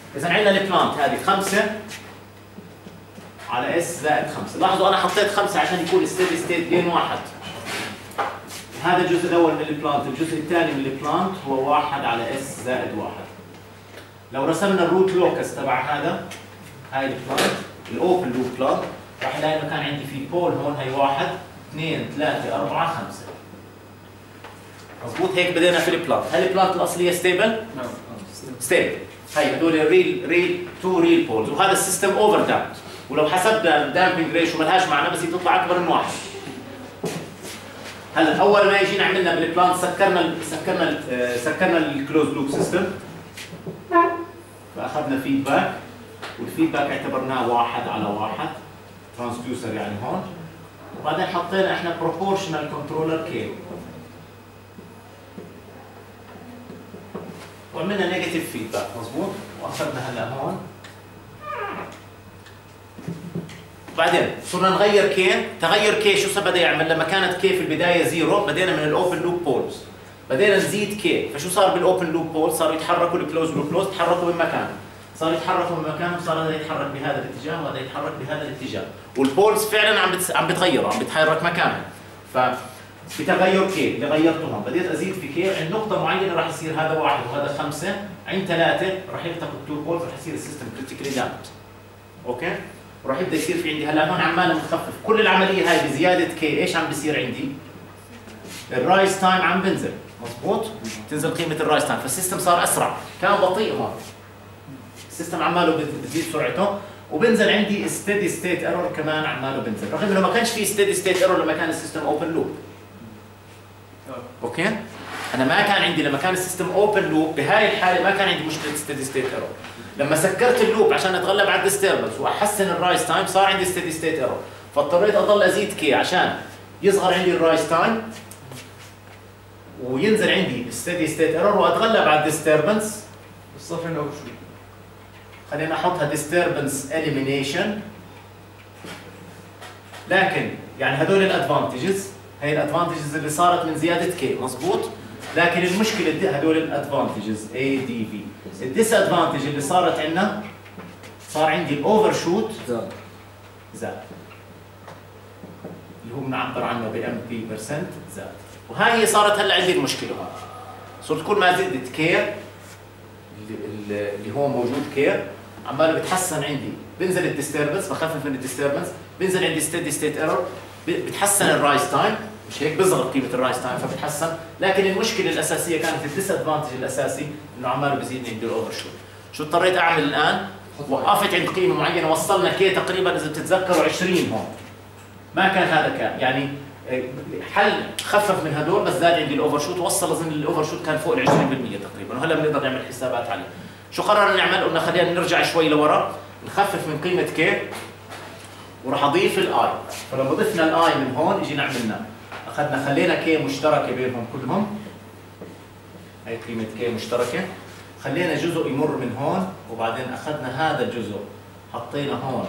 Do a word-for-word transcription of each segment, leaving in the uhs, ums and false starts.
اذا عندنا البلانت هذه خمسة على اس زائد خمسة. لاحظوا انا حطيت خمسة عشان يكون ستيدي ستيت جين واحد. هذا الجزء الاول من البلانت، الجزء الثاني من البلانت هو واحد على اس زائد واحد. لو رسمنا الروت لوكس تبع هذا، هاي البلانت الاوبن لوب بلانت، راح نلاقي مكان عندي في بول هون، هي واحد اثنين ثلاثة أربعة خمسة. مضبوط؟ هيك بدينا في البلانت. هل البلانت الأصلية ستيبل؟ نعم ستيبل. هي هدول ريل ريل تو ريل بولز، وهذا السيستم اوفر دامبد، ولو حسبنا الدامبنج ريشيو ما لهاش معنى بس هي بتطلع أكبر من واحد. هلا أول ما يجينا عملنا بالبلانت سكرنا سكرنا سكرنا الكلوز لوب سيستم، فأخذنا فيدباك، والفيدباك اعتبرناه واحد على واحد ترانسديوسر يعني هون، وبعدين حطينا احنا بروبورشنال كنترولر كي، وعملنا نيجاتيف فيدباك. مضبوط؟ واخذنا هلا هون، بعدين صرنا نغير كي. تغير كي شو بدا يعمل؟ لما كانت كي في البدايه زيرو بدينا من الاوبن لوب بولز، بدينا نزيد كي، فشو صار بالاوبن لوب بولز؟ صاروا يتحركوا الكلوز لوب بولز، تحركوا من مكانهم، صار يتحركوا من مكانهم، صار هذا يتحرك بهذا الاتجاه وهذا يتحرك بهذا الاتجاه، والبولز فعلا عم بتس... عم بتغيروا، عم بتحرك مكانها. ف بتغير كي اللي غيرتهم بديت ازيد في كي، عند نقطه معينه راح يصير هذا واحد وهذا خمسه، عند ثلاثه راح يلتقوا التو بولز، راح يصير السيستم كريتيكلي دامبد. اوكي؟ وراح يبدا يصير في عندي هلا هون عماله متخفف، كل العمليه هاي بزياده كي ايش عم بيصير عندي؟ الرايز تايم عم بنزل. مضبوط؟ تنزل قيمه الرايز تايم، فالسيستم صار اسرع، كان بطيء هون. السيستم عماله بتزيد سرعته، وبنزل عندي ستيدي ستيت ايرور كمان عماله بنزل، رغم انه ما كانش في ستيدي ستيت ايرور لما كان السيستم اوبن لوب. اوكي؟ انا ما كان عندي لما كان السيستم اوبن لوب بهاي الحاله ما كان عندي مشكله ستيدي ستيت ايرور. لما سكرت اللوب عشان اتغلب على الديستربنس واحسن الرايز تايم صار عندي ستيدي ستيت ايرور، فاضطريت اضل ازيد كي عشان يصغر عندي الرايز تايم وينزل عندي ستيدي ستيت ايرور واتغلب على الديستربنس. الصف هنا اول شيء خلينا نحطها disturbance elimination. لكن يعني هدول الادفانتجز، هي الادفانتجز اللي صارت من زياده كي. مضبوط؟ لكن المشكله هدول الادفانتجز اي دي في، الديس ادفانتج اللي صارت عندنا صار عندي الاوفر شوت زاد زاد اللي هو بنعبر عنه بام بي برسنت زاد، وهاي هي صارت هلا عندي المشكله هون. صرت كل ما زدت كير اللي هو موجود كير عماله بتحسن عندي، بنزل الديستربنس، بخفف من الديستربنس، بنزل عندي ستيدي ستيت ايرور، بتحسن الرايز تايم، مش هيك بيصغر قيمه الرايز تايم فبتحسن. لكن المشكله الاساسيه كانت الديس ادفانتج الاساسي انه عماله بزيد عندي الاوفر شوت. شو اضطريت اعمل الان؟ وقفت عند قيمه معينه، وصلنا كي تقريبا اذا بتتذكروا عشرين هون. ما كان هذا كان يعني حل خفف من هدول بس زاد عندي الاوفر شوت، وصل اظن الاوفر شوت كان فوق ال عشرين بالمئة تقريبا، وهلا بنقدر نعمل حسابات عليه. شو قررنا نعمل؟ قلنا خلينا نرجع شوي لورا، نخفف من قيمه كي وراح اضيف الاي. فلما ضفنا الاي من هون اجينا عملنا اخذنا خلينا كي مشتركه بينهم كلهم، هي قيمه كي مشتركه، خلينا جزء يمر من هون، وبعدين اخذنا هذا الجزء حطينا هون،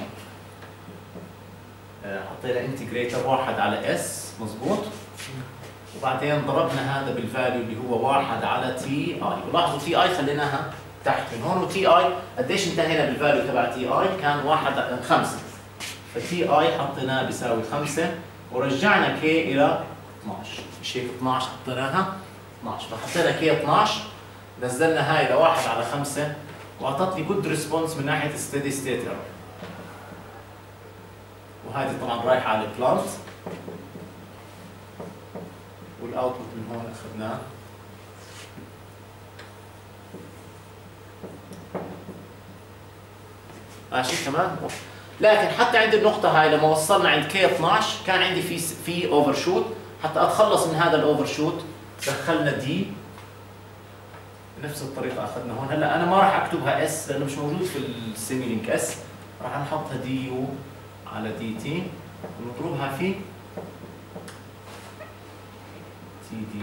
حطينا انتجريتر واحد على اس. مضبوط؟ وبعدين ضربنا هذا بالفاليو اللي هو واحد على تي اي، ولاحظوا تي اي خليناها تحت من هون، وتي اي قديش انتهينا بالفاليو تبع تي اي؟ كان واحد خمسة، فتي اي حطيناه بيساوي خمسة، ورجعنا كي الى اثنعش، مش هيك اثنعش حطيناها؟ اثنعش، فحطينا كي اثنعش، نزلنا هاي لواحد على خمسة، واعطتني جود ريسبونس من ناحيه ستيدي ستيت ايرور. وهذه طبعا رايحه على البلانت، والاوتبوت من هون اخذناه. ماشي تمام؟ لكن حتى عند النقطة هاي لما وصلنا عند كي اثنعش كان عندي في في اوفر شوت، حتى اتخلص من هذا الاوفر شوت دخلنا دي بنفس الطريقة اخذنا هون. هلا انا ما راح اكتبها اس لانه مش موجود في السيمي لينك اس، راح نحطها دي يو على دي تي ونضربها في تي دي،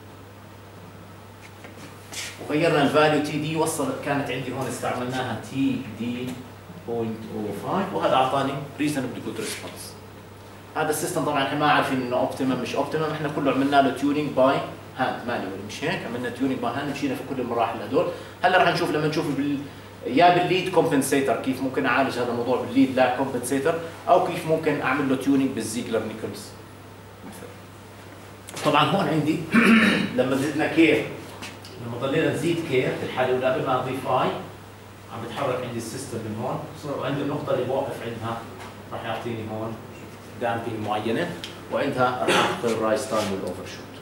وغيرنا الفاليو تي دي، وصلت كانت عندي هون استعملناها تي دي صفر فاصلة خمسة، وهذا اعطاني ريزونبلي جود ريسبونس. هذا السيستم طبعا احنا ما عارفين انه اوبتيمم مش اوبتيمم، احنا كله عملنا له تيونينج باي هاند مانيوال، مش هيك؟ عملنا تيونينج باي هاند، مشينا في كل المراحل هدول. هلا رح نشوف لما نشوف يا بالليد كومبنسيتر، كيف ممكن اعالج هذا الموضوع بالليد لا كومبنسيتر، او كيف ممكن اعمل له تيونينج بالزيجلر نيكلز مثلا. طبعا هون عندي لما زدنا كي، لما ضلينا نزيد كي في الحاله الاولى قبل ما اضيف اي عم بتحرك عندي السيستم من هون، وعندي النقطه اللي بوقف عندها راح يعطيني هون دامبينج معينه، وعندها راح اخذ الرايز تايم والاوفر شوت.